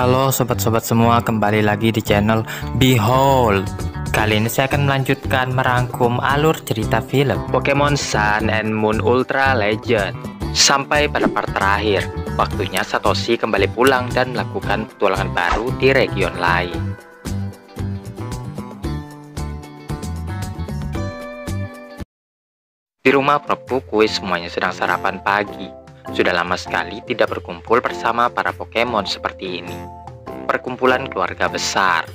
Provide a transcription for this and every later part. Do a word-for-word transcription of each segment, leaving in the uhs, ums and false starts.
Halo sobat-sobat semua, kembali lagi di channel Behold. Kali ini saya akan melanjutkan merangkum alur cerita film Pokemon Sun and Moon Ultra Legend sampai pada part terakhir. Waktunya Satoshi kembali pulang dan melakukan petualangan baru di region lain. Di rumah Prabu Kukui semuanya sedang sarapan pagi. Sudah lama sekali tidak berkumpul bersama para Pokemon seperti ini. Perkumpulan keluarga besar.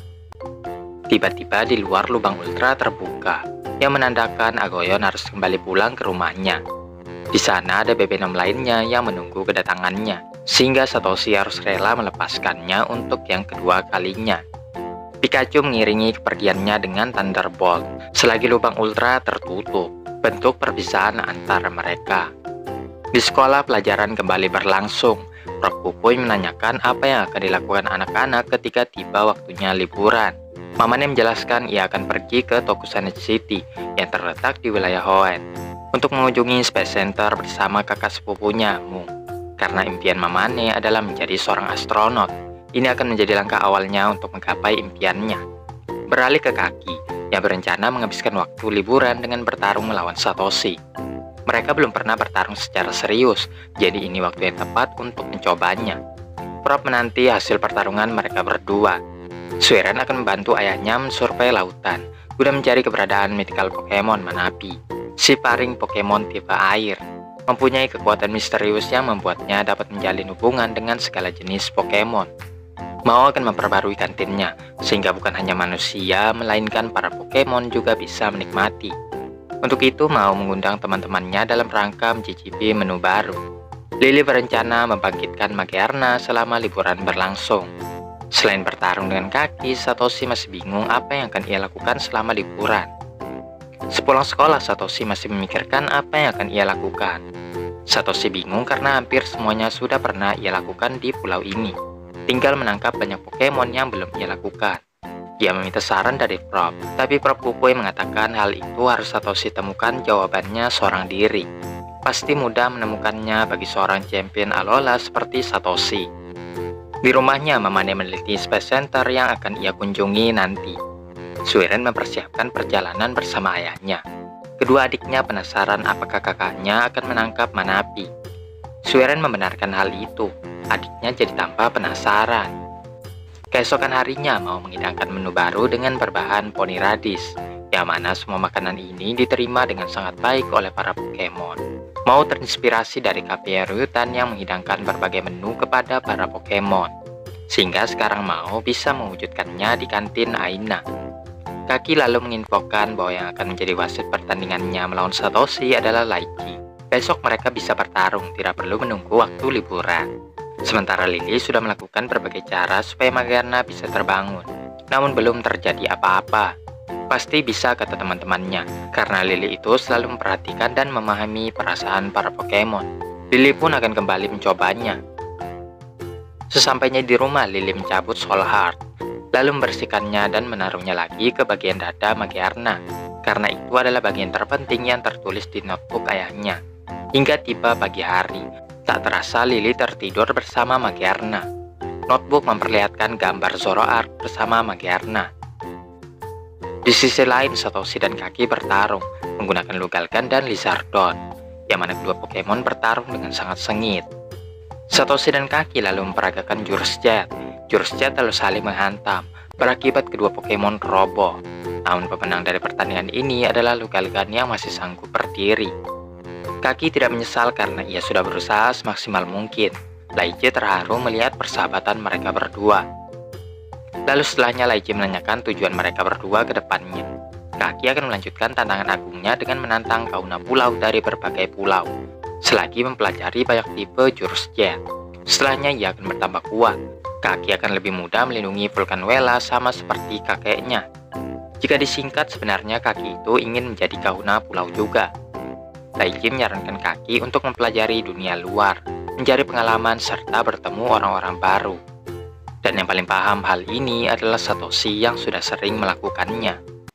Tiba-tiba di luar lubang ultra terbuka, yang menandakan Agoyon harus kembali pulang ke rumahnya. Di sana ada Bebenom lainnya yang menunggu kedatangannya, sehingga Satoshi harus rela melepaskannya untuk yang kedua kalinya. Pikachu mengiringi kepergiannya dengan Thunderbolt, selagi lubang ultra tertutup, bentuk perpisahan antara mereka. Di sekolah pelajaran kembali berlangsung. Prabu Kukui menanyakan apa yang akan dilakukan anak-anak ketika tiba waktunya liburan. Mamanya menjelaskan ia akan pergi ke Tokusatsu City yang terletak di wilayah Hoenn untuk mengunjungi Space Center bersama kakak sepupunya, Mu. Karena impian Mamane adalah menjadi seorang astronot, ini akan menjadi langkah awalnya untuk menggapai impiannya. Beralih ke Kaki yang berencana menghabiskan waktu liburan dengan bertarung melawan Satoshi. Mereka belum pernah bertarung secara serius, jadi ini waktu yang tepat untuk mencobanya. Prop menanti hasil pertarungan mereka berdua. Suiren akan membantu ayahnya mensurvei lautan, guna mencari keberadaan mythical Pokemon Manabi, si paring Pokemon tipe air. Mempunyai kekuatan misterius yang membuatnya dapat menjalin hubungan dengan segala jenis Pokemon. Mao akan memperbarui kantinnya, sehingga bukan hanya manusia, melainkan para Pokemon juga bisa menikmati. Untuk itu, Mao mengundang teman-temannya dalam rangka mencicipi menu baru. Lily berencana membangkitkan Magearna selama liburan berlangsung. Selain bertarung dengan Kaki, Satoshi masih bingung apa yang akan ia lakukan selama liburan. Sepulang sekolah, Satoshi masih memikirkan apa yang akan ia lakukan. Satoshi bingung karena hampir semuanya sudah pernah ia lakukan di pulau ini. Tinggal menangkap banyak Pokemon yang belum ia lakukan. Dia meminta saran dari Prop, tapi Prop Kukui mengatakan hal itu harus Satoshi temukan jawabannya seorang diri. Pasti mudah menemukannya bagi seorang champion Alola seperti Satoshi. Di rumahnya, Mamane meneliti Space Center yang akan ia kunjungi nanti. Suiren mempersiapkan perjalanan bersama ayahnya. Kedua adiknya penasaran apakah kakaknya akan menangkap Manabi. Suiren membenarkan hal itu. Adiknya jadi tambah penasaran. Keesokan harinya, Mao mengidangkan menu baru dengan berbahan poni radis, yang mana semua makanan ini diterima dengan sangat baik oleh para Pokemon. Mao terinspirasi dari Kapier Hutan yang menghidangkan berbagai menu kepada para Pokemon, sehingga sekarang Mao bisa mewujudkannya di kantin Aina. Kaki lalu menginfokan bahwa yang akan menjadi wasit pertandingannya melawan Satoshi adalah Laiki. Besok mereka bisa bertarung, tidak perlu menunggu waktu liburan. Sementara Lily sudah melakukan berbagai cara supaya Magearna bisa terbangun, namun belum terjadi apa-apa. Pasti bisa, kata teman-temannya, karena Lily itu selalu memperhatikan dan memahami perasaan para Pokemon. Lily pun akan kembali mencobanya. Sesampainya di rumah, Lily mencabut Soul Heart, lalu membersihkannya dan menaruhnya lagi ke bagian dada Magearna, karena itu adalah bagian terpenting yang tertulis di notebook ayahnya. Hingga tiba pagi hari, tak terasa Lily tertidur bersama Magearna. Notebook memperlihatkan gambar Zoroark bersama Magearna. Di sisi lain, Satoshi dan Kaki bertarung menggunakan Lugalgan dan Lizardon, yang mana kedua Pokemon bertarung dengan sangat sengit. Satoshi dan Kaki lalu memperagakan jurus Jet. Jurus Jet lalu saling menghantam, berakibat kedua Pokemon roboh. Namun pemenang dari pertandingan ini adalah Lugalgan yang masih sanggup berdiri. Kaki tidak menyesal karena ia sudah berusaha semaksimal mungkin. Laiche terharu melihat persahabatan mereka berdua. Lalu setelahnya Laiche menanyakan tujuan mereka berdua ke depannya. Kaki akan melanjutkan tantangan agungnya dengan menantang kauna pulau dari berbagai pulau, selagi mempelajari banyak tipe jurus Jet. Setelahnya ia akan bertambah kuat. Kaki akan lebih mudah melindungi Vulcanwela sama seperti kakeknya. Jika disingkat, sebenarnya Kaki itu ingin menjadi kauna pulau juga. Laiche menyarankan Kaki untuk mempelajari dunia luar, mencari pengalaman, serta bertemu orang-orang baru. Dan yang paling paham hal ini adalah Satoshi yang sudah sering melakukannya.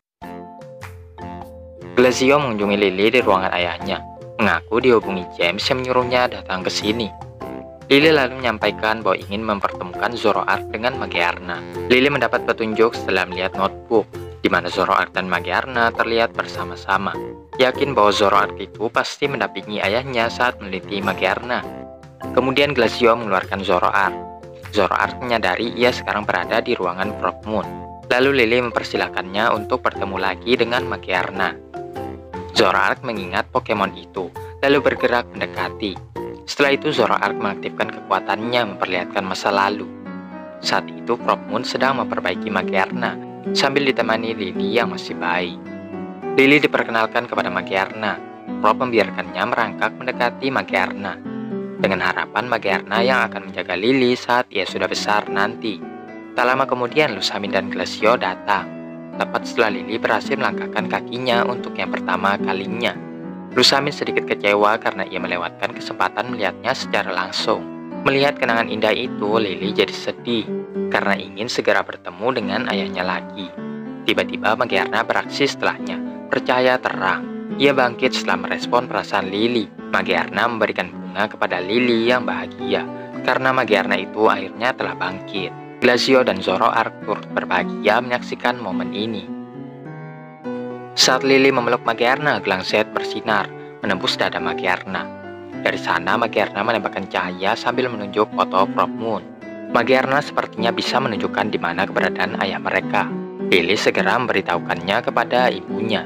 Glazio mengunjungi Lily di ruangan ayahnya, mengaku dihubungi James yang menyuruhnya datang ke sini. Lily lalu menyampaikan bahwa ingin mempertemukan Zoroark dengan Magearna. Lily mendapat petunjuk setelah melihat notebook, di mana Zoroark dan Magearna terlihat bersama-sama. Yakin bahwa Zoroark itu pasti mendampingi ayahnya saat meneliti Magearna. Kemudian Glacio mengeluarkan Zoroark. Zoroark menyadari ia sekarang berada di ruangan Prof Moon. Lalu Lily mempersilahkannya untuk bertemu lagi dengan Magearna. Zoroark mengingat Pokemon itu, lalu bergerak mendekati. Setelah itu Zoroark mengaktifkan kekuatannya memperlihatkan masa lalu. Saat itu Prof Moon sedang memperbaiki Magearna sambil ditemani Lily yang masih bayi. Lily diperkenalkan kepada Magearna. Prof membiarkannya merangkak mendekati Magearna dengan harapan Magearna yang akan menjaga Lily saat ia sudah besar nanti. Tak lama kemudian Lusamin dan Glacio datang, tepat setelah Lily berhasil melangkahkan kakinya untuk yang pertama kalinya. Lusamin sedikit kecewa karena ia melewatkan kesempatan melihatnya secara langsung. Melihat kenangan indah itu, Lily jadi sedih karena ingin segera bertemu dengan ayahnya lagi. Tiba-tiba Magearna beraksi setelahnya, bercahaya terang. Ia bangkit setelah merespon perasaan Lily. Magearna memberikan bunga kepada Lily yang bahagia karena Magearna itu akhirnya telah bangkit. Glacio dan Zoroark turut berbahagia menyaksikan momen ini. Saat Lily memeluk Magearna, gelang Zed bersinar, menembus dada Magearna. Dari sana, Magearna menembakkan cahaya sambil menunjuk foto Prof Moon. Magearna sepertinya bisa menunjukkan di mana keberadaan ayah mereka. Lily segera memberitahukannya kepada ibunya.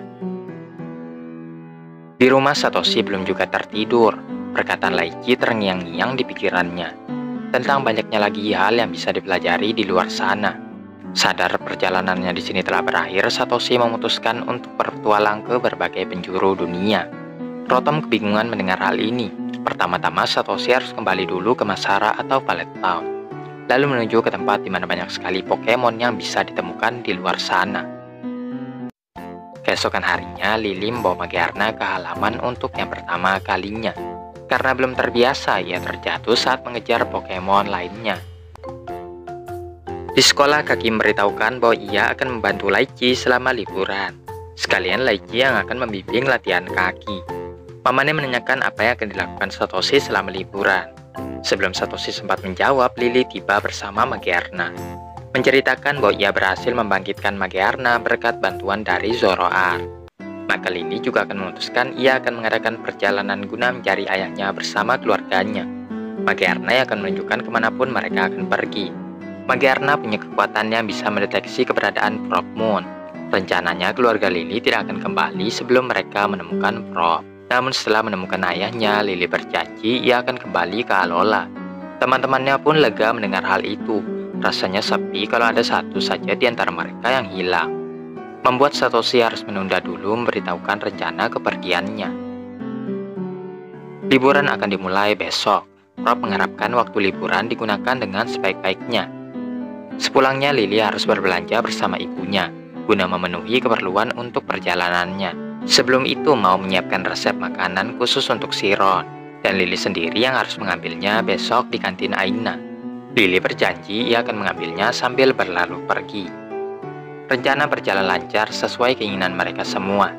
Di rumah, Satoshi belum juga tertidur. Perkataan Laichi terngiang-ngiang di pikirannya tentang banyaknya lagi hal yang bisa dipelajari di luar sana. Sadar perjalanannya di sini telah berakhir, Satoshi memutuskan untuk berpetualang ke berbagai penjuru dunia. Rotom kebingungan mendengar hal ini. Pertama-tama Satoshi harus kembali dulu ke Masara atau Pallet Town, lalu menuju ke tempat di mana banyak sekali Pokemon yang bisa ditemukan di luar sana. Keesokan harinya, Lily membawa Magearna ke halaman untuk yang pertama kalinya. Karena belum terbiasa, ia terjatuh saat mengejar Pokemon lainnya. Di sekolah, Kaki memberitahukan bahwa ia akan membantu Laichi selama liburan. Sekalian Laichi yang akan membimbing latihan Kaki. Pamannya menanyakan apa yang akan dilakukan Satoshi selama liburan. Sebelum Satoshi sempat menjawab, Lily tiba bersama Magearna, menceritakan bahwa ia berhasil membangkitkan Magearna berkat bantuan dari Zoroark. Maka Lily juga akan memutuskan ia akan mengadakan perjalanan guna mencari ayahnya bersama keluarganya. Magearna yang akan menunjukkan kemanapun mereka akan pergi. Magearna punya kekuatan yang bisa mendeteksi keberadaan Prof Moon. Rencananya keluarga Lily tidak akan kembali sebelum mereka menemukan Prof. Namun setelah menemukan ayahnya, Lily berjanji ia akan kembali ke Alola. Teman-temannya pun lega mendengar hal itu. Rasanya sepi kalau ada satu saja di antara mereka yang hilang. Membuat Satoshi harus menunda dulu memberitahukan rencana kepergiannya. Liburan akan dimulai besok. Prof mengharapkan waktu liburan digunakan dengan sebaik-baiknya. Sepulangnya, Lily harus berbelanja bersama ibunya guna memenuhi keperluan untuk perjalanannya. Sebelum itu mau menyiapkan resep makanan khusus untuk si Ron, dan Lily sendiri yang harus mengambilnya besok di kantin Aina. Lily berjanji ia akan mengambilnya sambil berlalu pergi. Rencana berjalan lancar sesuai keinginan mereka semua.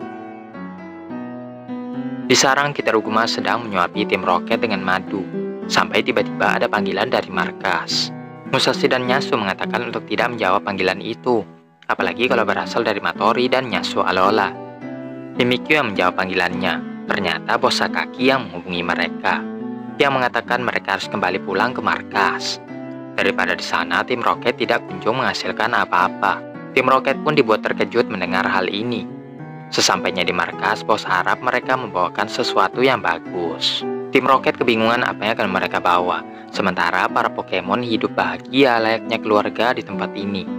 Di sarang, Kitaruguma sedang menyuapi tim Roket dengan madu, sampai tiba-tiba ada panggilan dari markas. Musashi dan Nyasu mengatakan untuk tidak menjawab panggilan itu, apalagi kalau berasal dari Matori dan Nyasu Alola. Mimikyu yang menjawab panggilannya, ternyata bos Sakaki yang menghubungi mereka, yang mengatakan mereka harus kembali pulang ke markas. Daripada di sana, tim Roket tidak kunjung menghasilkan apa-apa. Tim Roket pun dibuat terkejut mendengar hal ini. Sesampainya di markas, bos harap mereka membawakan sesuatu yang bagus. Tim Roket kebingungan apa yang akan mereka bawa, sementara para Pokemon hidup bahagia layaknya keluarga di tempat ini.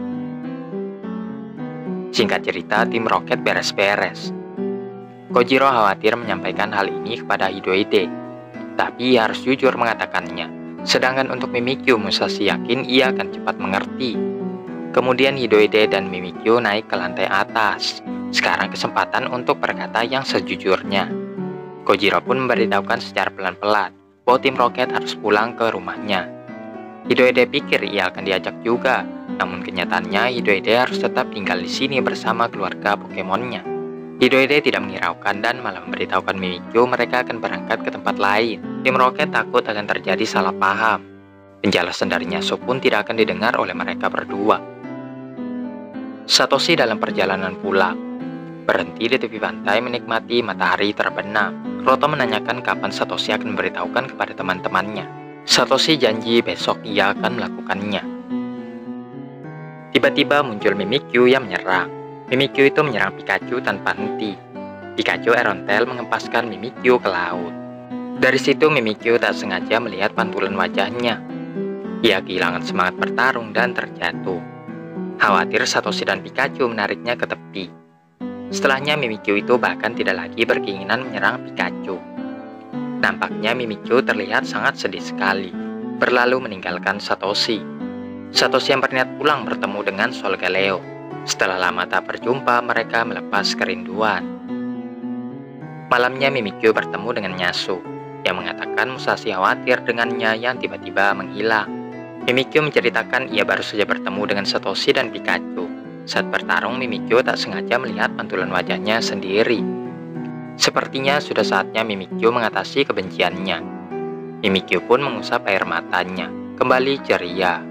Singkat cerita, tim Roket beres-beres. Kojiro khawatir menyampaikan hal ini kepada Hidouide, tapi ia harus jujur mengatakannya. Sedangkan untuk Mimikyu, Musashi yakin ia akan cepat mengerti. Kemudian Hidouide dan Mimikyu naik ke lantai atas. Sekarang kesempatan untuk berkata yang sejujurnya. Kojiro pun memberitahukan secara pelan-pelan bahwa tim Roket harus pulang ke rumahnya. Hidouide pikir ia akan diajak juga, namun kenyataannya Hidouide harus tetap tinggal di sini bersama keluarga Pokemonnya. Hidouide tidak menghiraukan dan malah memberitahukan Mimikyu mereka akan berangkat ke tempat lain. Tim Rocket takut akan terjadi salah paham. Penjelasan dari Nyasu pun tidak akan didengar oleh mereka berdua. Satoshi dalam perjalanan pulang berhenti di tepi pantai menikmati matahari terbenam. Rotom menanyakan kapan Satoshi akan memberitahukan kepada teman-temannya. Satoshi janji besok ia akan melakukannya. Tiba-tiba muncul Mimikyu yang menyerang. Mimikyu itu menyerang Pikachu tanpa henti. Pikachu Erontel mengempaskan Mimikyu ke laut. Dari situ Mimikyu tak sengaja melihat pantulan wajahnya. Ia kehilangan semangat bertarung dan terjatuh. Khawatir Satoshi dan Pikachu menariknya ke tepi. Setelahnya Mimikyu itu bahkan tidak lagi berkeinginan menyerang Pikachu. Nampaknya Mimikyu terlihat sangat sedih sekali, berlalu meninggalkan Satoshi. Satoshi yang berniat pulang bertemu dengan Solgaleo. Setelah lama tak berjumpa, mereka melepas kerinduan. Malamnya Mimikyu bertemu dengan Nyasu, yang mengatakan Musashi khawatir dengannya yang tiba-tiba menghilang. Mimikyu menceritakan ia baru saja bertemu dengan Satoshi dan Pikachu. Saat bertarung, Mimikyu tak sengaja melihat pantulan wajahnya sendiri. Sepertinya sudah saatnya Mimikyu mengatasi kebenciannya. Mimikyu pun mengusap air matanya, kembali ceria.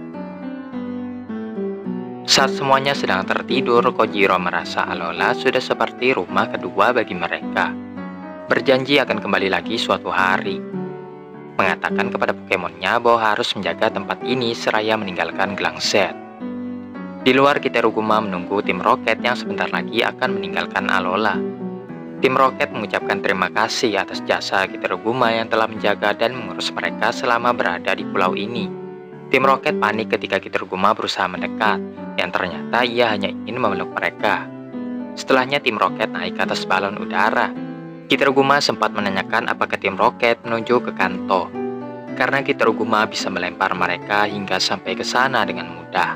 Saat semuanya sedang tertidur, Kojiro merasa Alola sudah seperti rumah kedua bagi mereka. Berjanji akan kembali lagi suatu hari. Mengatakan kepada Pokemonnya bahwa harus menjaga tempat ini seraya meninggalkan gelang set. Di luar, Kitaruguma menunggu tim Rocket yang sebentar lagi akan meninggalkan Alola. Tim Rocket mengucapkan terima kasih atas jasa Kitaruguma yang telah menjaga dan mengurus mereka selama berada di pulau ini. Tim Rocket panik ketika Kitaruguma berusaha mendekat, yang ternyata ia hanya ingin memeluk mereka. Setelahnya tim Rocket naik ke atas balon udara. Kitaruguma sempat menanyakan apakah tim Rocket menuju ke Kanto, karena Kitaruguma bisa melempar mereka hingga sampai ke sana dengan mudah.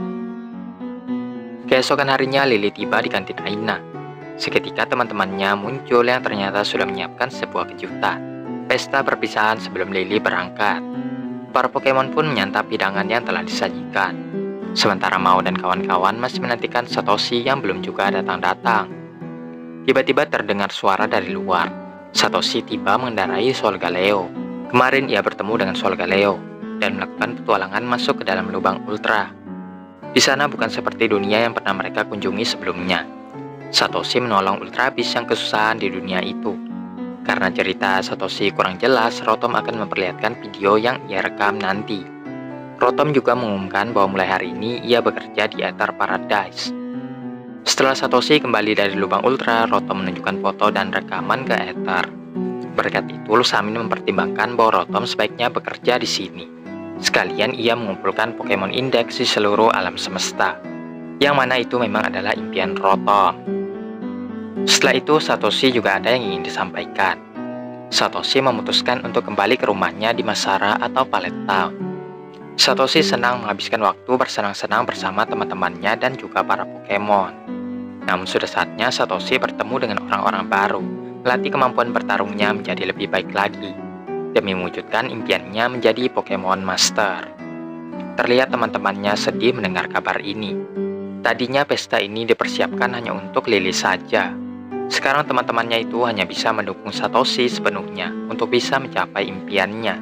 Keesokan harinya Lily tiba di kantin Aina. Seketika teman-temannya muncul yang ternyata sudah menyiapkan sebuah kejutan. Pesta perpisahan sebelum Lily berangkat. Para Pokemon pun menyantap hidangan yang telah disajikan. Sementara Mao dan kawan-kawan masih menantikan Satoshi yang belum juga datang-datang. Tiba-tiba terdengar suara dari luar. Satoshi tiba mengendarai Solgaleo. Kemarin ia bertemu dengan Solgaleo dan melakukan petualangan masuk ke dalam lubang ultra. Di sana bukan seperti dunia yang pernah mereka kunjungi sebelumnya. Satoshi menolong Ultra Beast yang kesusahan di dunia itu. Karena cerita Satoshi kurang jelas, Rotom akan memperlihatkan video yang ia rekam nanti. Rotom juga mengumumkan bahwa mulai hari ini ia bekerja di Ether Paradise. Setelah Satoshi kembali dari lubang ultra, Rotom menunjukkan foto dan rekaman ke Ether. Berkat itu, Lusamin mempertimbangkan bahwa Rotom sebaiknya bekerja di sini. Sekalian ia mengumpulkan Pokemon Index di seluruh alam semesta, yang mana itu memang adalah impian Rotom. Setelah itu, Satoshi juga ada yang ingin disampaikan. Satoshi memutuskan untuk kembali ke rumahnya di Masara atau Pallet Town. Satoshi senang menghabiskan waktu bersenang-senang bersama teman-temannya dan juga para Pokemon. Namun sudah saatnya Satoshi bertemu dengan orang-orang baru, melatih kemampuan bertarungnya menjadi lebih baik lagi, demi mewujudkan impiannya menjadi Pokemon Master. Terlihat teman-temannya sedih mendengar kabar ini. Tadinya pesta ini dipersiapkan hanya untuk Lily saja. Sekarang teman-temannya itu hanya bisa mendukung Satoshi sepenuhnya untuk bisa mencapai impiannya.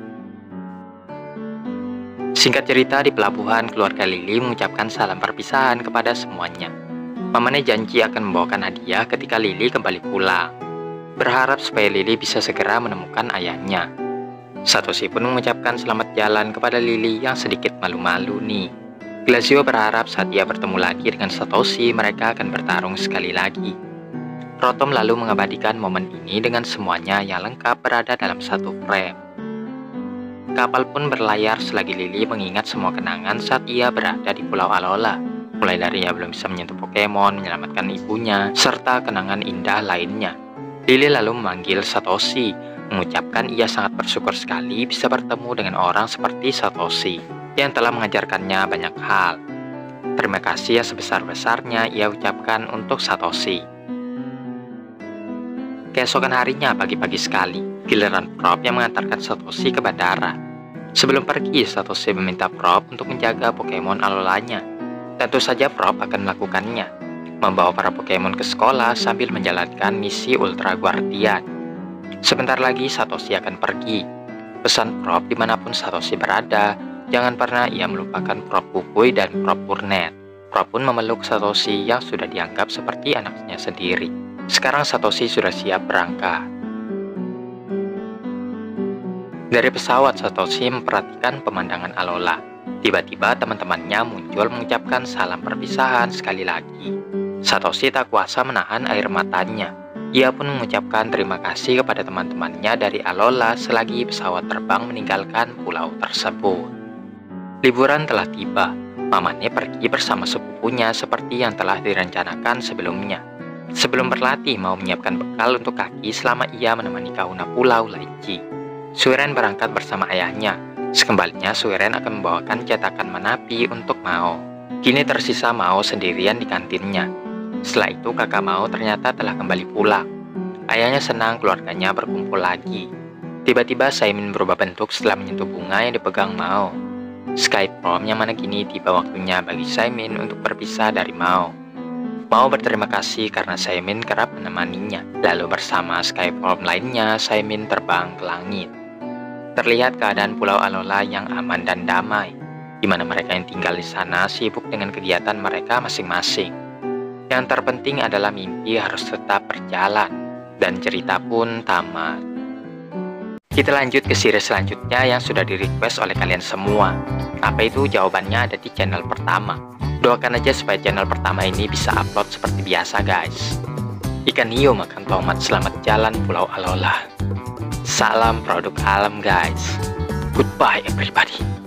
Singkat cerita, di pelabuhan, keluarga Lily mengucapkan salam perpisahan kepada semuanya. Mamane janji akan membawakan hadiah ketika Lily kembali pulang, berharap supaya Lily bisa segera menemukan ayahnya. Satoshi pun mengucapkan selamat jalan kepada Lily yang sedikit malu-malu nih. Glacio berharap saat ia bertemu lagi dengan Satoshi, mereka akan bertarung sekali lagi. Rotom lalu mengabadikan momen ini dengan semuanya yang lengkap berada dalam satu frame. Kapal pun berlayar selagi Lily mengingat semua kenangan saat ia berada di Pulau Alola. Mulai dari ia belum bisa menyentuh Pokemon, menyelamatkan ibunya, serta kenangan indah lainnya. Lily lalu memanggil Satoshi, mengucapkan ia sangat bersyukur sekali bisa bertemu dengan orang seperti Satoshi, yang telah mengajarkannya banyak hal. Terima kasih yang sebesar-besarnya ia ucapkan untuk Satoshi. Keesokan harinya pagi-pagi sekali, giliran Prop yang mengantarkan Satoshi ke bandara. Sebelum pergi, Satoshi meminta Prop untuk menjaga Pokemon Alolanya. Tentu saja Prop akan melakukannya, membawa para Pokemon ke sekolah sambil menjalankan misi Ultra Guardian. Sebentar lagi Satoshi akan pergi. Pesan Prop dimanapun Satoshi berada, jangan pernah ia melupakan Prop Kukui dan Prop Purnet. Prop pun memeluk Satoshi yang sudah dianggap seperti anaknya sendiri. Sekarang Satoshi sudah siap berangkat. Dari pesawat, Satoshi memperhatikan pemandangan Alola. Tiba-tiba teman-temannya muncul mengucapkan salam perpisahan sekali lagi. Satoshi tak kuasa menahan air matanya. Ia pun mengucapkan terima kasih kepada teman-temannya dari Alola selagi pesawat terbang meninggalkan pulau tersebut. Liburan telah tiba. Mamane pergi bersama sepupunya seperti yang telah direncanakan sebelumnya. Sebelum berlatih mau menyiapkan bekal untuk kaki selama ia menemani Kahuna Pulau Laichi. Suiren berangkat bersama ayahnya. Sekembalinya Suiren akan membawakan cetakan Manapi untuk Mao. Kini tersisa Mao sendirian di kantinnya. Setelah itu kakak Mao ternyata telah kembali pulang. Ayahnya senang keluarganya berkumpul lagi. Tiba-tiba Saimin berubah bentuk setelah menyentuh bunga yang dipegang Mao. Sky Prom yang mana kini tiba waktunya bagi Saimin untuk berpisah dari Mao. Mao berterima kasih karena Saimin kerap menemaninya. Lalu bersama Sky Prom lainnya, Saimin terbang ke langit. Terlihat keadaan Pulau Alola yang aman dan damai, di mana mereka yang tinggal di sana sibuk dengan kegiatan mereka masing-masing. Yang terpenting adalah mimpi harus tetap berjalan, dan cerita pun tamat. Kita lanjut ke series selanjutnya yang sudah di-request oleh kalian semua. Apa itu? Jawabannya ada di channel pertama. Doakan aja supaya channel pertama ini bisa upload seperti biasa guys. Ikan hiu makan tomat, selamat jalan Pulau Alola. Salam produk alam guys. Goodbye everybody.